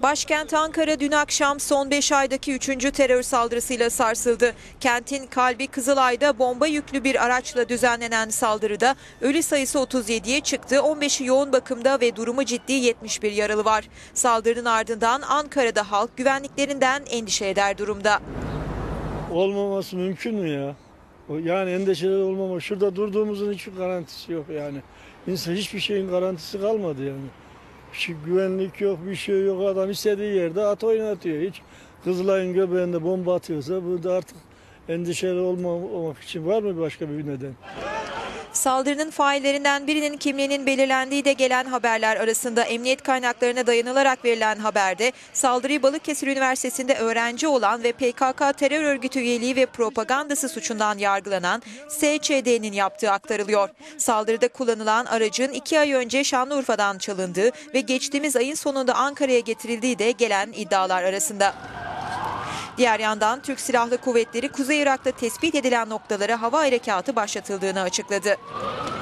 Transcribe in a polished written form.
Başkent Ankara dün akşam son 5 aydaki 3. terör saldırısıyla sarsıldı. Kentin kalbi Kızılay'da bomba yüklü bir araçla düzenlenen saldırıda ölü sayısı 37'ye çıktı. 15'i yoğun bakımda ve durumu ciddi, 71 yaralı var. Saldırının ardından Ankara'da halk güvenliklerinden endişe eder durumda. Olmaması mümkün mü ya? Yani endişeli olmama. Şurada durduğumuzun hiçbir garantisi yok yani. İnsan hiçbir şeyin garantisi kalmadı yani. Güvenlik yok, bir şey yok. Adam istediği yerde at oynatıyor. Hiç Kızılay'ın göbeğinde bomba atıyorsa burada artık endişeli olmamak için var mı başka bir neden? Saldırının faillerinden birinin kimliğinin belirlendiği de gelen haberler arasında. Emniyet kaynaklarına dayanılarak verilen haberde saldırıyı Balıkesir Üniversitesi'nde öğrenci olan ve PKK terör örgütü üyeliği ve propagandası suçundan yargılanan SÇD'nin yaptığı aktarılıyor. Saldırıda kullanılan aracın 2 ay önce Şanlıurfa'dan çalındığı ve geçtiğimiz ayın sonunda Ankara'ya getirildiği de gelen iddialar arasında. Diğer yandan Türk Silahlı Kuvvetleri Kuzey Irak'ta tespit edilen noktalara hava harekatı başlatıldığını açıkladı.